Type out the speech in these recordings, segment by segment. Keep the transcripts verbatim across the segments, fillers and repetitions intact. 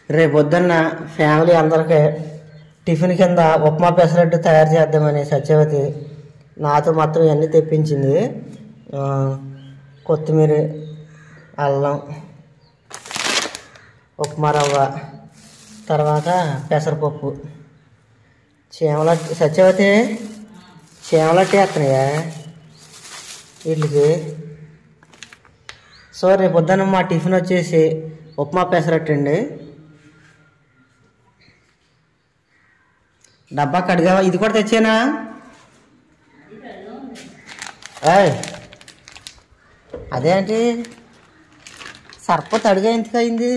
రేపు పొద్దున్న ఫ్యామిలీ అందరికీ టిఫిన్ కింద ఉప్మా పెసరట్టు తయారు చేద్దామని సత్యవతి నాతో మొత్తం ఇవన్నీ తెప్పించింది. కొత్తిమీర, అల్లం, ఉప్మా రవ్వ, తర్వాత పెసరపప్పు, చీమలట్టి. సత్యవతి చీమలట్టి వేస్తున్నాయా వీటికి? సో రేపు పొద్దున్న మా టిఫిన్ వచ్చేసి ఉప్మా పెసరట్టు అండి. డబ్బా కడిగావా? ఇది కూడా తెచ్చానా? అదేంటి సర్ప తడిగా ఎందుకు అయింది?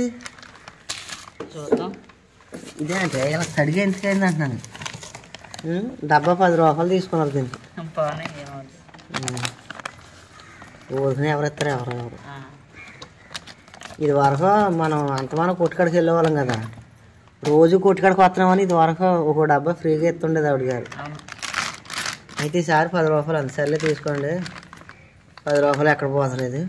ఇదేంటి ఇలా తడిగా ఎందుకు అయింది అంటున్నాను. డబ్బా పది రూపాయలు తీసుకున్నారు దీనికి. ఊరిని ఎవరెత్తారు ఎవరు ఎవరు. ఇది వరకు మనం అంతమానం కొట్టుకాడికి వెళ్ళేవాళ్ళం కదా, రోజు కొట్టుకాడికి వస్తున్నామని ఇది వరకు ఒక డబ్బా ఫ్రీగా ఎత్తుండేది ఆవిడ గారు. అయితే ఈసారి పది రూపాయలు అంత సర్లే తీసుకోండి. పది రూపాయలు ఎక్కడ పోతలేదు.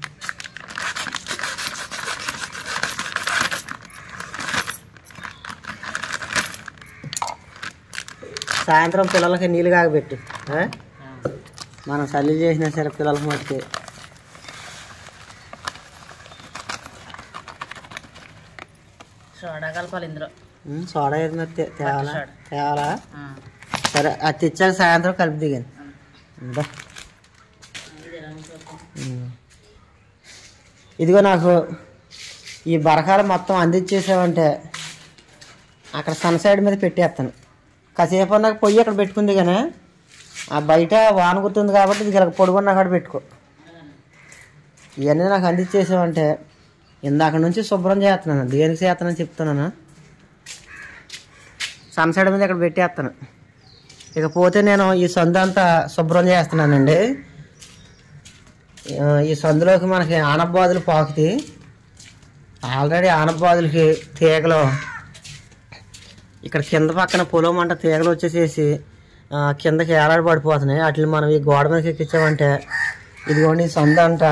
సాయంత్రం పిల్లలకి నీళ్ళు కాగబెట్టు. మనం చల్లి చేసినా సరే పిల్లలకి మట్టుకి. సోడా కలపాలి ఇందులో. సోడా ఏదైనా తేవాలా? తేవాలా? సరే అది తెచ్చాక సాయంత్రం కలిపి దిగాను. ఇదిగో నాకు ఈ బరకాలు మొత్తం అందించేసావంటే అక్కడ సన్ సైడ్ మీద పెట్టేస్తాను. కాసేపు నాకు పొయ్యి అక్కడ పెట్టుకుంది కానీ ఆ బయట వాన గుర్తుంది కాబట్టి ఇది ఇలా పొడుగున్న అక్కడ పెట్టుకో. ఇవన్నీ నాకు అందించేసావంటే ఇందాక నుంచి శుభ్రం చేస్తున్నాను. దేనికి చేస్తానని చెప్తున్నాను. సన్ సైడ్ మీద ఇక్కడ పెట్టేస్తాను. ఇకపోతే నేను ఈ సందు అంతా శుభ్రం చేస్తున్నానండి. ఈ సందులోకి మనకి ఆనబాదులు పాకుతాయి. ఆల్రెడీ ఆనబాదులకి తీగలు ఇక్కడ కింద పక్కన పొలం అంట తీగలు వచ్చేసేసి కిందకి ఏలాడి పడిపోతున్నాయి. వాటిని మనం ఈ గోడ మీదకి ఎక్కించామంటే ఇదిగోండి ఈ సందు అంట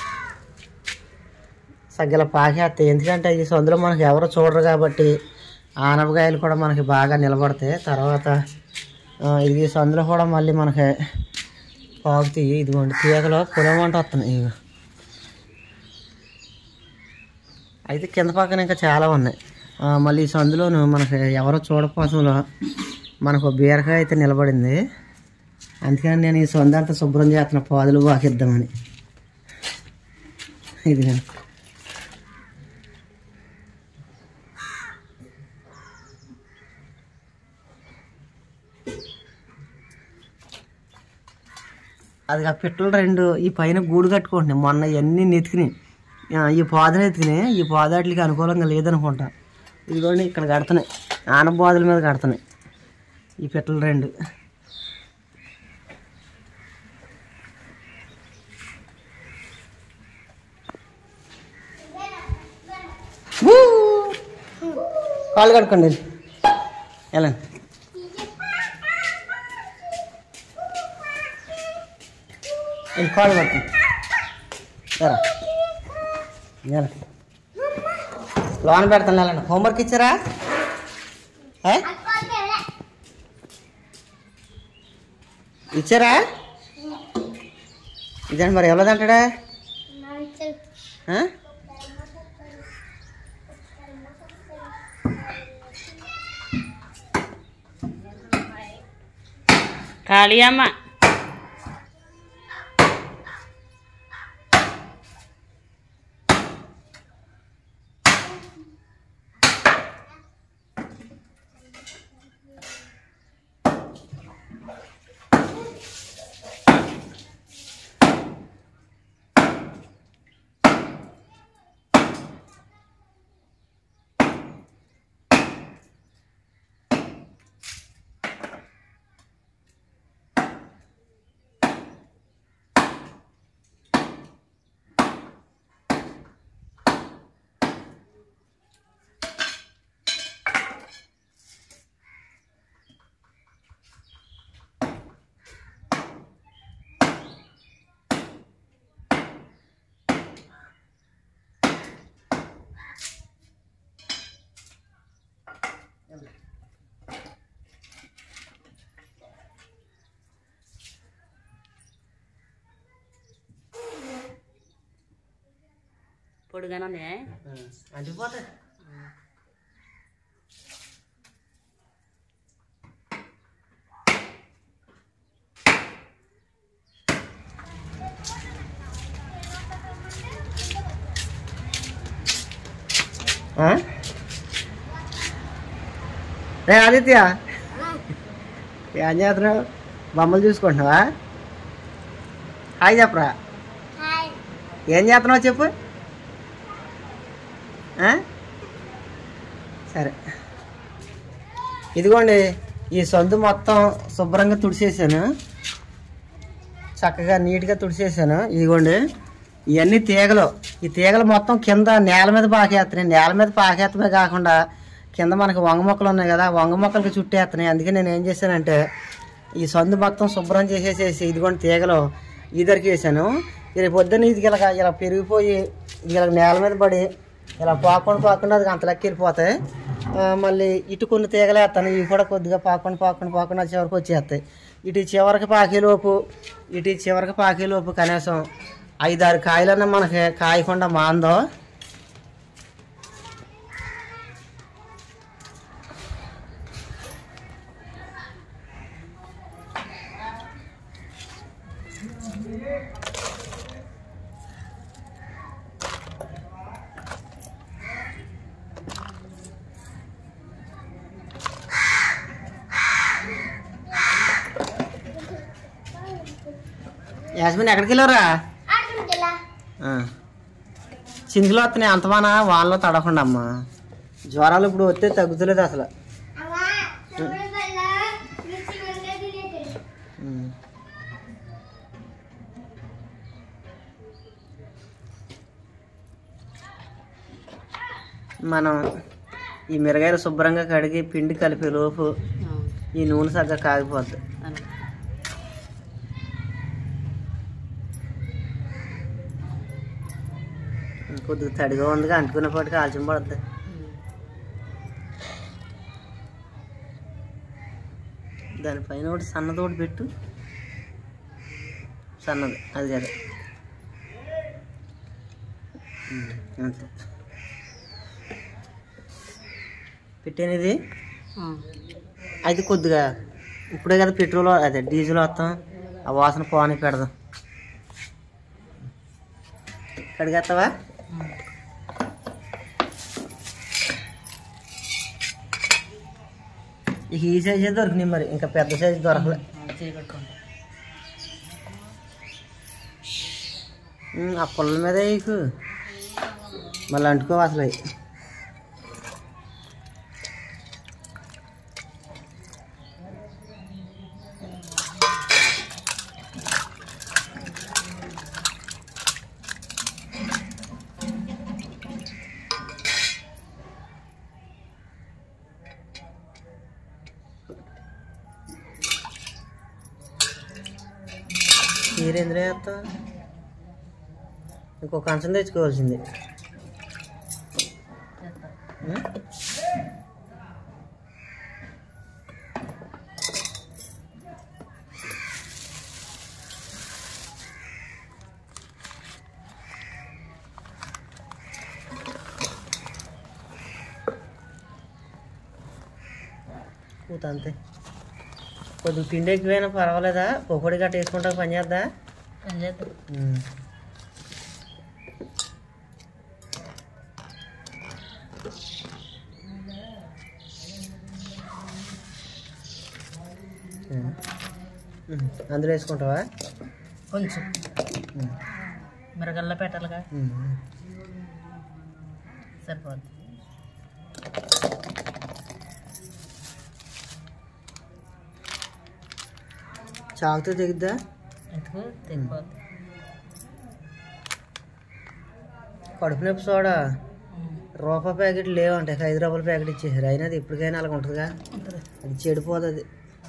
సగ్గల పాకేస్తాయి. ఎందుకంటే ఈ సందులో మనకి ఎవరు చూడరు కాబట్టి ఆనపకాయలు కూడా మనకి బాగా నిలబడతాయి. తర్వాత ఇది ఈ సందులో కూడా మళ్ళీ మనకి పాకుతాయి. ఇదిగోండి తీగలో పొలం అంట వస్తున్నాయి. ఇవి అయితే కింద పక్కన ఇంకా చాలా ఉన్నాయి. మళ్ళీ ఈ సందులోను మనకి ఎవరో చూడపోసంలో మనకు బీరకాయ అయితే నిలబడింది. అందుకని నేను ఈ సందు అంతా శుభ్రం చేస్తున్నా పాదులు పాకిద్దామని. ఇది నేను అది ఆ పిట్టలు రెండు ఈ పైన గూడు కట్టుకుంటున్నాయి. మొన్న ఇవన్నీ నెతికినాయి. ఈ పాదను ఎత్తికినాయి. ఈ పాదాట్లకి అనుకూలంగా లేదనుకుంటా. ఇదిగోండి ఇక్కడ కడుతున్నాయి. ఆనబాదుల మీద కడుతున్నాయి ఈ పిట్టలు రెండు. కాళ్ళు కడుకోండి ఎలా ఇది కాళ్ళు కడుతుంది సరే ఎలా లోన పెడతాను. వెళ్ళండి. హోంవర్క్ ఇచ్చారా? ఇచ్చారా? ఇదండి మరి ఎవరిదంటాడా? ఖాళీ అమ్మ. పొడిగానే ఉన్నాయి అంటిపోతాయి. రే ఆదిత్య, ఏం చేస్తున్నావు? బొమ్మలు చూసుకుంటున్నావా? హాయ్ చెప్పరా. ఏం చేస్తున్నావు చెప్పు. సరే, ఇదిగోండి ఈ సందు మొత్తం శుభ్రంగా తుడిచేసాను, చక్కగా నీట్గా తుడిచేసాను. ఇదిగోండి ఇవన్నీ తీగలు. ఈ తీగలు మొత్తం కింద నేల మీద పాకేస్తున్నాయి. నేల మీద పాకేత్తమే కాకుండా కింద మనకి వంగ మొక్కలు ఉన్నాయి కదా, వంగ మొక్కలకి చుట్టేస్తున్నాయి. అందుకే నేను ఏం చేశానంటే ఈ సందు మొత్తం శుభ్రం చేసేసేసి ఇదిగోండి తీగలు ఈదరికి వేసాను. రేపు పొద్దున్న ఇది ఇలా ఇలా పెరిగిపోయి ఇలా నేల మీద పడి ఇలా పాకుండా పాకుండా అది అంతలెక్క వెళ్ళిపోతాయి. మళ్ళీ ఇటు కొన్ని తీగలు వేస్తాను, ఇవి కూడా కొద్దిగా పాకుండా పాకుండా పాకుండా చివరికి వచ్చేస్తాయి. ఇటు చివరికి పాకేలోపు ఇటు చివరికి పాకేలోపు కనీసం ఐదారు కాయలన్నా మనకి కాయకుండా మాందో. యాస్మిన్ ఎక్కడికి వెళ్ళారా? చిందులు వస్తున్నాయి అంతమానా వానలో తడకుండా అమ్మా. జ్వరాలు ఇప్పుడు వస్తే తగ్గుతలేదు అసలు. మనం ఈ మిరగాయలు శుభ్రంగా కడిగి పిండి కలిపే లోపు ఈ నూనె సగ్గా కాగిపోద్ది. కొద్దిగా తడిగా ఉందిగా అంటుకునేపాటికి కాల్చిన పడుతుంది. దానిపైన ఒకటి సన్నది ఒకటి పెట్టు, సన్నది అది కదా అంతే పెట్టేది. అది కొద్దిగా ఇప్పుడే కదా పెట్రోల్ అదే డీజిల్ వస్తాం, ఆ వాసన పోనీ పెడదాం. కడిగేస్తావా? ఇక ఈ సైజే దొరికినాయి, మరి ఇంకా పెద్ద సైజు దొరకలే. ఆ పుల్ల మీద ఇక మళ్ళీ అంటుకో అసలు. మీరేంద్ర వేస్తాం, ఇంకో కంచం తెచ్చుకోవాల్సింది. కూత అంతే. కొద్దిగా పిండి ఎక్కువైనా పర్వాలేదా? పొడి గట్ట వేసుకుంటా పని చేద్దా? పని చేద్దాం. అందులో వేసుకుంటావా? కొంచెం మిరగల్లో పెట్టాలిగా, సరిపోద్ది. చాకుతో తెగిద్దా? ఎందుకు తెగిపోద్ది. కడుపు నొప్పి సోడా రూపాయి ప్యాకెట్ లేవంటే ఐదు రూపాయల ప్యాకెట్ ఇచ్చేసారు. అయినా అది ఎప్పటికైనా అలాగ ఉంటుందిగా, అది చెడిపోతుంది.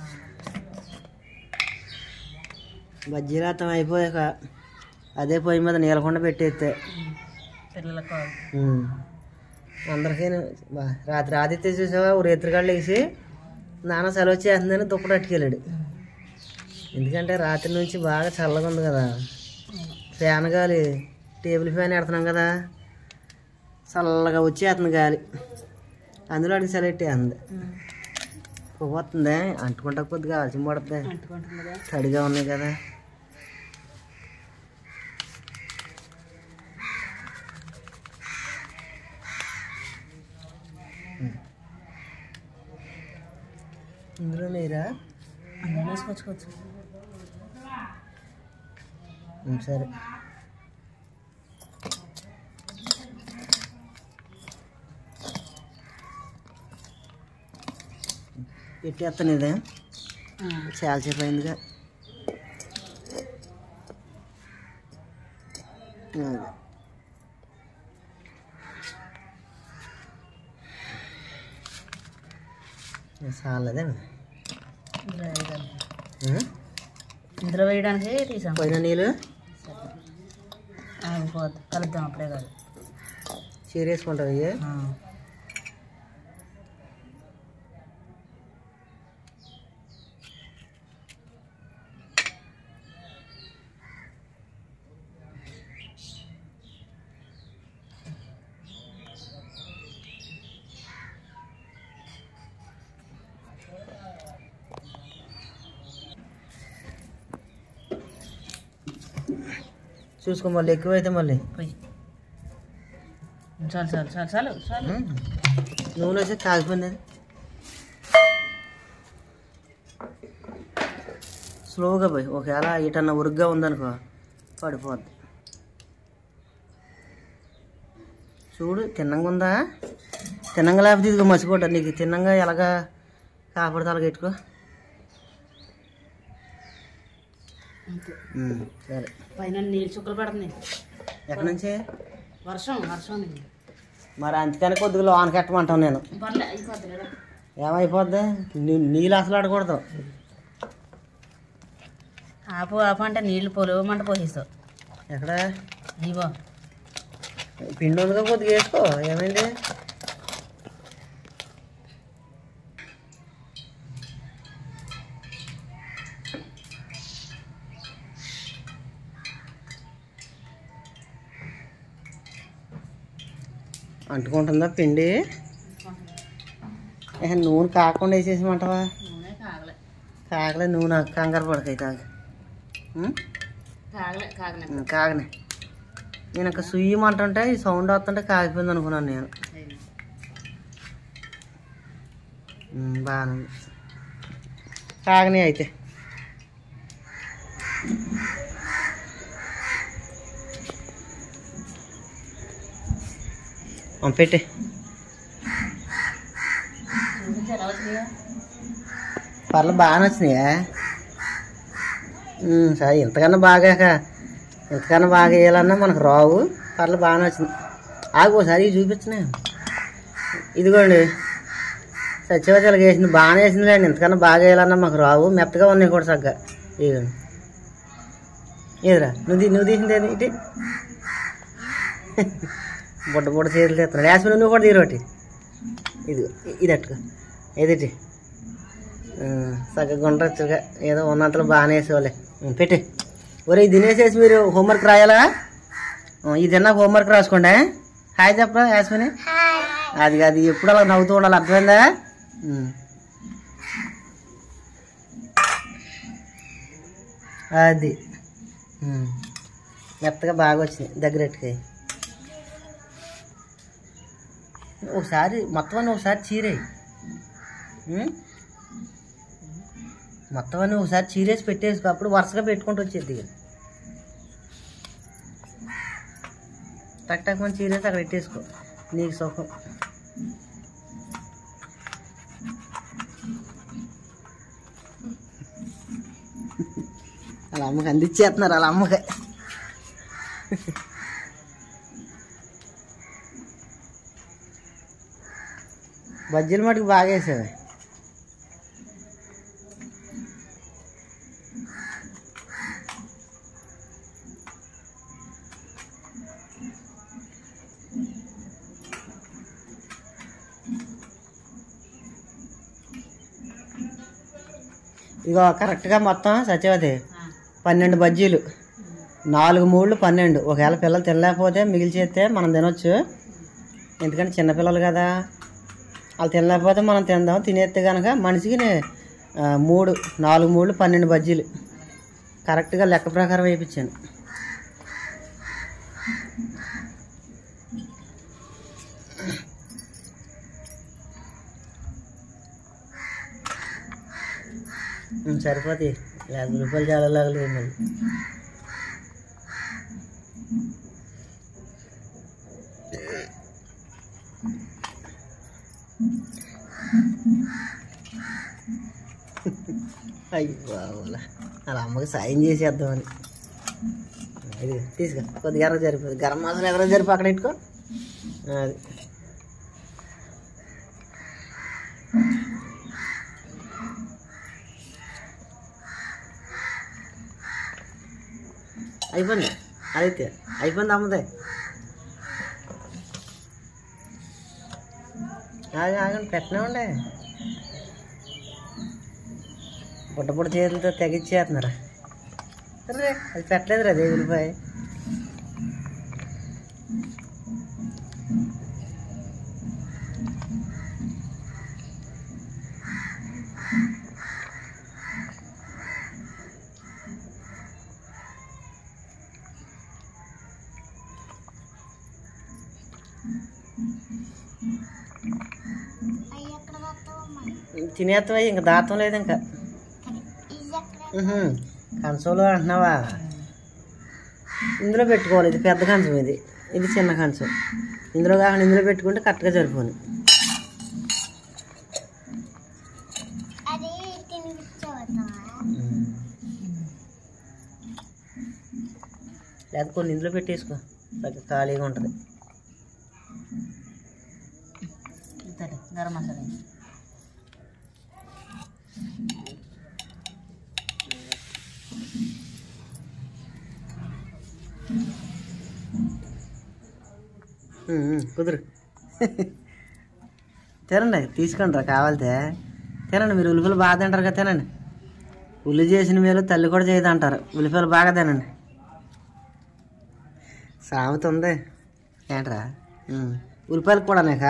బజ్జీలు అర్థం అయిపోయాక అదే పొయ్యి మీద నీలకుండా పెట్టేస్తే పిల్లలకు అందరికీ. రాత్రి ఆదిత్య చూసావా, రేత్రికాళ్ళు వేసి నాన్న సెలవు చేస్తుందని దుప్పటి అట్టుకెళ్ళాడు. ఎందుకంటే రాత్రి నుంచి బాగా చల్లగా ఉంది కదా, ఫ్యాన్ గాలి టేబుల్ ఫ్యాన్ పెడుతున్నాం కదా, చల్లగా వచ్చేస్తుంది గాలి, అందులో అడిగి సెలెక్ట్ అంది. పోతుంది అంటుకుంటా కొద్దిగా ఆలస్యం పడుతుంది, తడిగా ఉన్నాయి కదా. ఇందులో లేరా వేసుకొచ్చుకోవచ్చు. సరే పెట్టేస్తాను. ఇదే చాలా సేపు అయిందిగా. చాలదే ఇందులో వేయడానికి తీసాం. పోయిన నీళ్ళు ఆగిపోద్ది, కలుద్దాం అప్పుడే కాదు. చీరేసుకుంటావు ఇవి. చూసుకో, మళ్ళీ ఎక్కువైతే మళ్ళీ చాలు చాలు చాలు చాలు చాలు. నూనె వచ్చి కాగిపోయింది. స్లోగా పోయి, ఒకవేళ ఇటన్నా ఉరుగ్గా ఉందనుకో పడిపోద్ది. చూడు తిన్నంగా ఉందా, తిన్నంగా లేకపోతే ఇదిగో మర్చిపోతా. నీకు తిన్నంగా ఎలాగా కాపాడుతా అలాగ పెట్టుకో. సరే. పైన నీళ్ళు చుక్కలు పడుతున్నాయి. ఎక్కడి నుంచి? వర్షం వర్షం. మరి అందుకని కొద్దిగా లోన కట్టమంటాను నేను. ఏమైపోద్ది, నీళ్ళు అసలు ఆడకూడదు. ఆపు ఆపు అంటే నీళ్ళు పొలవమంట పోసేస్తావు. ఎక్కడ ఇవో పిండి ఉందిగా, కొద్దిగా వేసుకో. ఏమైంది? అంటుకుంటుందా పిండి? నూనె కాకుండా వేసేసమంటావా? కాగలే, నూనె కంగారు పడకైతే కాగనే. నేను ఒక సుయ్యమంటుంటే ఈ సౌండ్ వస్తుంటే కాగిపోయింది అనుకున్నాను నేను. బాగానే కాగనే అయితే. పెట్టే పర్లు బాగా నచ్చినాయా? సరే, ఇంతకన్నా బాగా ఇంతకన్నా బాగా వేయాలన్నా మనకు రావు. పర్లు బాగా నచ్చింది. ఆగు ఒకసారి ఇవి చూపించినా. ఇదిగోండి సత్యవతలకి వేసింది, బాగానే వేసింది లేండి. ఇంతకన్నా బాగా వేయాలన్నా మాకు రావు. మెత్తగా ఉన్నాయి కూడా చక్కగా. ఇదిగోండి ఏదిరా నువ్వు నువ్వు తీసింది ఏది? ఇటు బుడ్డ బుడ్డ చేతులు తెస్తున్నాడు. యాస్మిన్ నువ్వు కూడా తీరోటి. ఇది ఇది అట్టుకో, ఏదిటి చక్కగా ఉండొచ్చుగా. ఏదో ఉన్నంతలో బాగానే వేసేవాళ్ళే. పెట్టి ఒరే ఇది తినేసేసి మీరు హోంవర్క్ రాయాలా? ఇది తిన్నాక హోంవర్క్ రాసుకోండి. హాయ్ చెప్పరా యాస్మిన్. అది అది ఎప్పుడు అలా నవ్వుతూ ఉండాలి, అర్థమైందా? అది మెత్తగా బాగా వచ్చినాయి. దగ్గరెట్టుకాయ ఒకసారి మొత్తం అన్నీ ఒకసారి చీరేయి. మొత్తం అన్నీ ఒకసారి చీరేసి పెట్టేసుకో. అప్పుడు వరుసగా పెట్టుకుంటూ వచ్చేది. టక్ టక్ మంచి చీరేసి అక్కడ పెట్టేసుకో, నీకు సుఖం. అలా అమ్మకి అందించేస్తున్నారు, అలా అమ్మకి. బజ్జీలు మటుకు బాగా వేసావు. ఇగో కరెక్ట్గా మొత్తం సత్యవతి పన్నెండు బజ్జీలు, నాలుగు మూళ్ళు పన్నెండు. ఒకవేళ పిల్లలు తినలేకపోతే మిగిలిచేస్తే మనం తినొచ్చు. ఎందుకంటే చిన్నపిల్లలు కదా, వాళ్ళు తినలేకపోతే మనం తిందాం. తినేస్తే కనుక మనిషికి మూడు నాలుగు మూడు పన్నెండు బజ్జీలు కరెక్ట్గా లెక్క ప్రకారం వేయించాను. సరిపోతాయి. యాభై రూపాయలు చాలా లాగలేదు మళ్ళీ. అయ్యి బాబోలా, అలా అమ్మకి సాయం చేసేద్దామని. ఇది తీసుకో, కొద్దిగా ఎర్ర సరిపోతుంది. గరం మసాలా ఎర్ర సరిపో అక్కడ ఇట్టుకో. అది అయిపోయింది. అదైతే అయిపోయింది అమ్మదే. ఆగి ఆగండి, పెట్టనే ఉండే. పుట్ట పుట్ట చేతులతో తెగిచ్చేస్తున్నారా? అరే అది పెట్టలేదురా అదే ఉల్లిపాయ. తినేస్తావా? ఇంకా దాతం లేదు. ఇంకా కంచంలో అంటున్నావా? ఇందులో పెట్టుకోవాలి. ఇది పెద్ద కంచం, ఇది ఇది చిన్న కంచం. ఇందులో కాకుండా ఇందులో పెట్టుకుంటే కరెక్ట్గా సరిపోను. లేదా కొన్ని ఇందులో పెట్టేసుకో, దగ్గర ఖాళీగా ఉంటుంది. గరం మసాలా కుదురు. తినండి, తీసుకోండి రా కావాలితే తినండి. మీరు ఉల్లిపాయలు బాగా తింటారు కదా, తినండి. ఉల్లి చేసిన మేలు తల్లి కూడా చేయదు అంటారు. ఉల్లిపాయలు బాగా తినండి. సామెత ఉంది ఏంట్రా? ఉల్లిపాయలు కూడా నాకా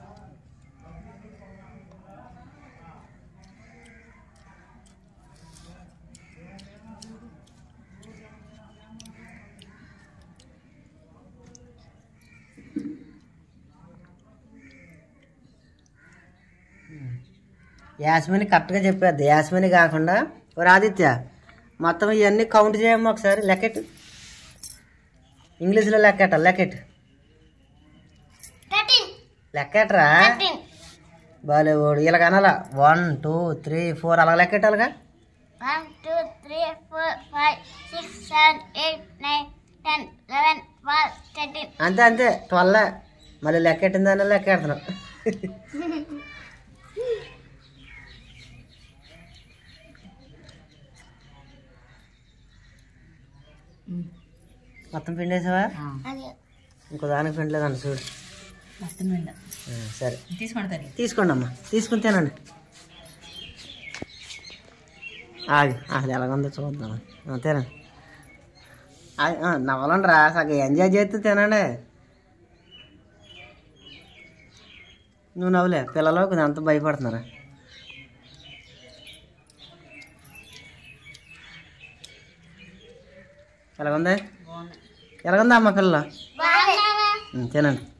యాస్మిని కరెక్ట్గా చెప్పేద్ది. యాస్మిని కాకుండా ఒక ఆదిత్య మొత్తం ఇవన్నీ కౌంట్ చేయమ్మా ఒకసారి. లెక్కెట్ ఇంగ్లీష్లో లెక్కెట లెక్కెట్ లెక్కెట్రా బాలేవాడు. ఇలాగ అనాలా వన్ టూ త్రీ ఫోర్ అలా లెక్కెట్టాలిగా. One two three four five six seven eight nine ten eleven twelve thirteen అంతే అంతే ట్వెల్వ్. మళ్ళీ లెక్కెట్టిందని లెక్కెడుతున్నావు. మొత్తం పిండేసావా? ఇంకో దానికి పిండలేదండి చూడు. సరే తీసుకోండి తీసుకోండి అమ్మా, తీసుకుని తినండి. ఆగి అది ఎలాగుందో చూద్దాం. తినండి, నవ్వలండి రా, సగం ఎంజాయ్ చేస్తే తినండి. నువ్వు నవ్వులే, పిల్లలు కొంచెం అంత భయపడుతున్నారా? ఎలాగుంది? ఎలాగుందా అమ్మ పిల్లలు? తినండి.